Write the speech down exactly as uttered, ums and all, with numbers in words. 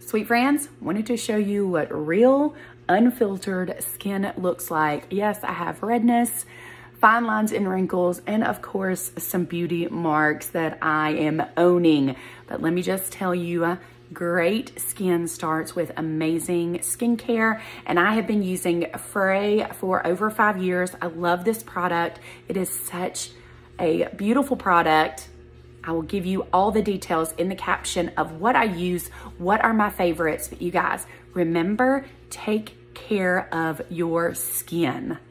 Sweet friends, wanted to show you what real unfiltered skin looks like. Yes, I have redness, fine lines and wrinkles, and of course, some beauty marks that I am owning. But let me just tell you, great skin starts with amazing skincare, and I have been using Frey for over five years. I love this product. It is such a beautiful product. I will give you all the details in the caption of what I use, what are my favorites. But you guys, remember, take care of your skin.